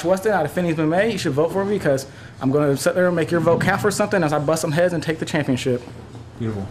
Weston out of Finney's MMA. You should vote for me because I'm going to sit there and make your vote count for something as I bust some heads and take the championship. Beautiful.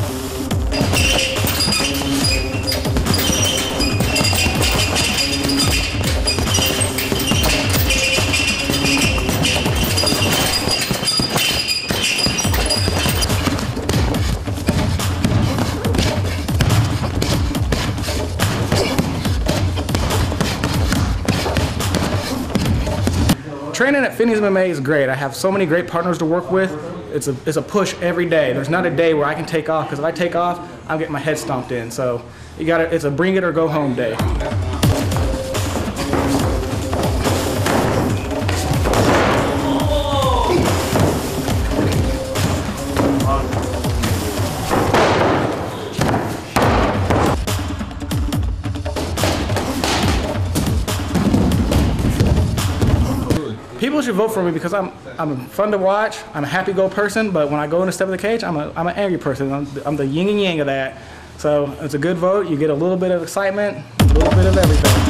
Training at Finney's MMA is great. I have so many great partners to work with. It's a push every day. There's not a day where I can take off, because if I take off, I'm getting my head stomped in. So it's a bring it or go home day. People should vote for me because I'm fun to watch. I'm a happy-go person, but when I go in a step of the cage, I'm an angry person. I'm the yin and yang of that. So it's a good vote. You get a little bit of excitement, a little bit of everything.